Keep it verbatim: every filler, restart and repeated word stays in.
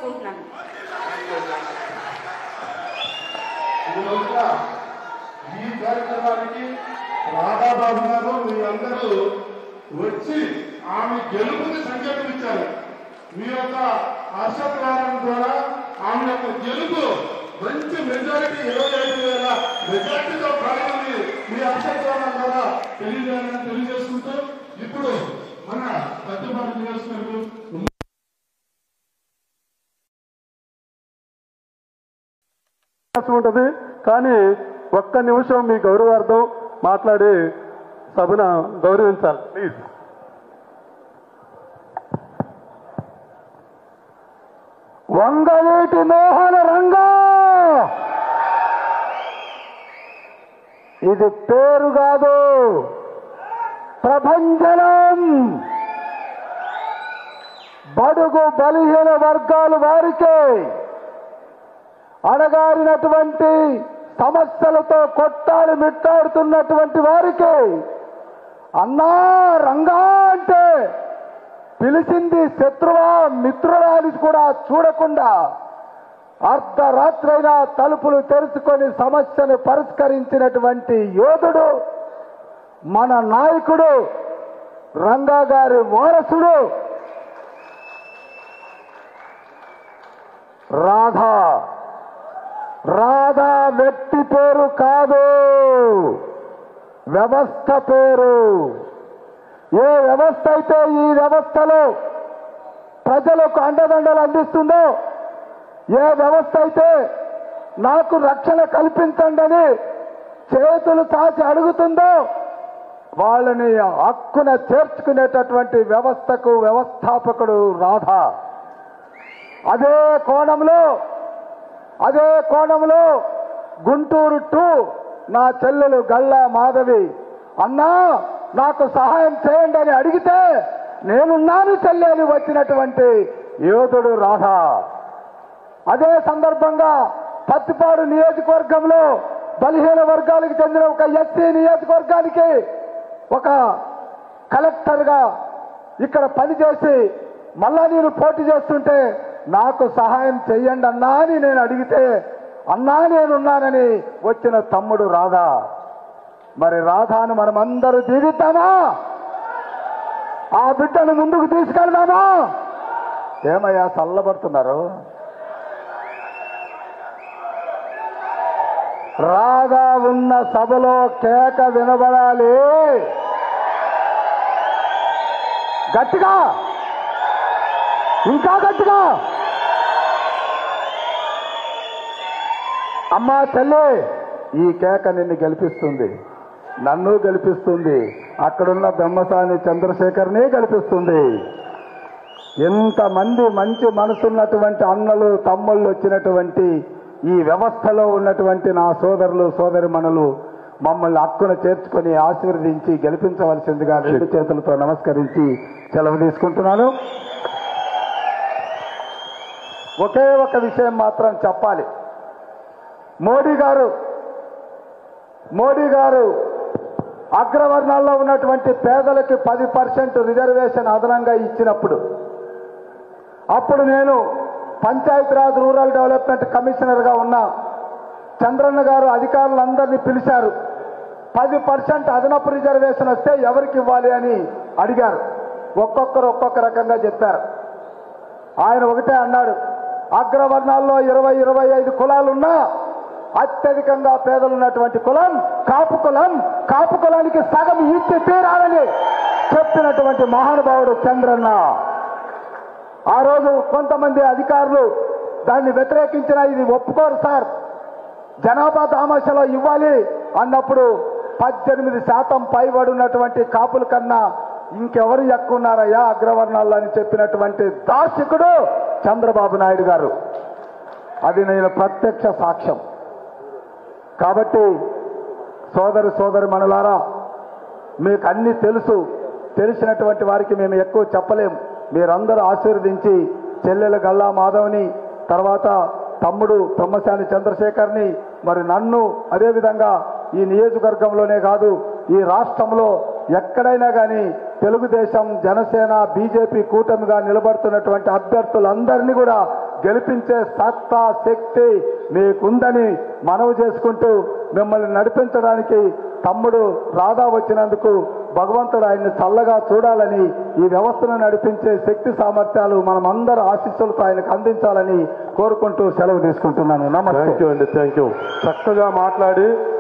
తీసుకుంటున్నాను. ఈ కార్యక్రమానికి రాధాబాబు గారు మీరందరూ వచ్చి ఆమె గెలుపుని సంకేతం ఇచ్చారు. మీ యొక్క హర్షద్వారం ద్వారా ఆమె యొక్క గెలుపు మంచి మెజారిటీ ఇరవై ఐదు వేల మెజారిటీతో పాల్గొని మీ హర్షద్వారం ద్వారా తెలియజేయాలని తెలియజేసుకుంటూ ఇప్పుడు మన పెద్దపాటి నియోజకవర్గం ఉంటుంది. కానీ ఒక్క నిమిషం మీ గౌరవార్థం మాట్లాడి సభను గౌరవించాలి ప్లీజ్. వంగవీటి మోహన రంగా ఇది పేరు కాదు, ప్రభంజనం. బడుగు బలహీన వర్గాలు వారికే అణగారినటువంటి సమస్యలతో కొట్టాడి మిట్టాడుతున్నటువంటి వారికి అన్నా రంగా అంటే పిలిచింది శత్రువా మిత్రుడా అని కూడా చూడకుండా అర్ధరాత్రైనా తలుపులు తెరుచుకొని సమస్యను పరిష్కరించినటువంటి యోధుడు మన నాయకుడు రంగా గారి వారసుడు రాధా. రాధా వ్యక్తి పేరు కాదు, వ్యవస్థ పేరు. ఏ వ్యవస్థ అయితే ఈ వ్యవస్థలో ప్రజలకు అండదండలు అందిస్తుందో, ఏ వ్యవస్థ అయితే నాకు రక్షణ కల్పించండి అని చేతులు చాచి అడుగుతుందో వాళ్ళని హక్కున చేర్చుకునేటటువంటి వ్యవస్థకు వ్యవస్థాపకుడు రాధా. అదే కోణంలో అదే కోణంలో గుంటూరు టూ నా చెల్లెలు గల్లా మాధవి అన్నా నాకు సహాయం చేయండి అని అడిగితే నేనున్నాను చెల్లెలు వచ్చినటువంటి యోధుడు రాధా. అదే సందర్భంగా పత్తిపాడు నియోజకవర్గంలో బలహీన వర్గాలకు చెందిన ఒక ఎస్సీ నియోజకవర్గానికి ఒక కలెక్టర్గా ఇక్కడ పనిచేసి మళ్ళా నేను పోటీ చేస్తుంటే నాకు సహాయం చెయ్యండి అన్నా అని నేను అడిగితే అన్నా నేనున్నానని వచ్చిన తమ్ముడు రాధా. మరి రాధాను మనం అందరూ దీవిద్దామా? ఆ బిడ్డను ముందుకు తీసుకెళ్దామా? ఏమయ్యా చల్లబడుతున్నారు? రాధా ఉన్న సభలో కేక వినబడాలి గట్టిగా, ఇంకా గట్టిగా. అమ్మా చెల్లి, ఈ కేక నిన్ను గెలిపిస్తుంది, నన్ను గెలిపిస్తుంది, అక్కడున్న బెమ్మసాని చంద్రశేఖర్ని గెలిపిస్తుంది. ఎంతమంది మంచి మనసున్నటువంటి అన్నలు తమ్ముళ్ళు వచ్చినటువంటి ఈ వ్యవస్థలో ఉన్నటువంటి నా సోదరులు సోదరిమణులు మమ్మల్ని హక్కున చేర్చుకొని ఆశీర్వదించి గెలిపించవలసిందిగా రెండు చేతులతో నమస్కరించి సెలవు తీసుకుంటున్నాను. ఒకే ఒక విషయం మాత్రం చెప్పాలి. మోడీ గారు మోడీ గారు అగ్రవర్ణాల్లో ఉన్నటువంటి పేదలకి పది పర్సెంట్ రిజర్వేషన్ అదనంగా ఇచ్చినప్పుడు అప్పుడు నేను పంచాయతీరాజ్ రూరల్ డెవలప్మెంట్ కమిషనర్గా ఉన్న చంద్రన్న గారు అధికారులందరినీ పిలిచారు. పది పర్సెంట్ అదనపు రిజర్వేషన్ వస్తే ఎవరికి ఇవ్వాలి అని అడిగారు. ఒక్కొక్కరు ఒక్కొక్క రకంగా చెప్పారు. ఆయన ఒకటే అన్నాడు, అగ్రవర్ణాల్లో ఇరవై ఇరవై ఐదు కులాలున్నా అత్యధికంగా పేదలున్నటువంటి కులం కాపు కులం. కాపు కులానికి సగం ఇచ్చి తీరాలని చెప్పినటువంటి మహానుభావుడు చంద్రన్న. ఆ రోజు కొంతమంది అధికారులు దాన్ని వ్యతిరేకించిన ఇది ఒప్పుకోరు సార్, జనాభా దామాషలో ఇవ్వాలి అన్నప్పుడు పద్దెనిమిది శాతం పైబడినటువంటి కాపుల కన్నా ఇంకెవరు ఎక్కువ ఉన్నారయ్యా అగ్రవర్ణాల్లో అని చెప్పినటువంటి దార్శకుడు చంద్రబాబు నాయుడు గారు. అది నేను ప్రత్యక్ష సాక్ష్యం. కాబట్టి సోదరు సోదరి మనులారా, మీకు అన్ని తెలుసు. తెలిసినటువంటి వారికి మేము ఎక్కువ చెప్పలేము. మీరందరూ ఆశీర్వదించి చెల్లెల గల్లా మాధవ్ని, తర్వాత తమ్ముడు తమ్మసాని చంద్రశేఖర్ని, మరి నన్ను, అదేవిధంగా ఈ నియోజకవర్గంలోనే కాదు ఈ రాష్ట్రంలో ఎక్కడైనా కానీ తెలుగుదేశం జనసేన బీజేపీ కూటమిగా నిలబడుతున్నటువంటి అభ్యర్థులందరినీ కూడా గెలిపించే సత్తా శక్తి మీకుందని మనవి చేసుకుంటూ మిమ్మల్ని నడిపించడానికి తమ్ముడు రాధా వచ్చినందుకు భగవంతుడు ఆయన్ని చల్లగా చూడాలని, ఈ వ్యవస్థను నడిపించే శక్తి సామర్థ్యాలు మనమందరూ ఆశీస్సులతో ఆయనకు అందించాలని కోరుకుంటూ సెలవు తీసుకుంటున్నాను. నమస్తే. థ్యాంక్ యూ అండి, థ్యాంక్ యూ. చక్కగా మాట్లాడి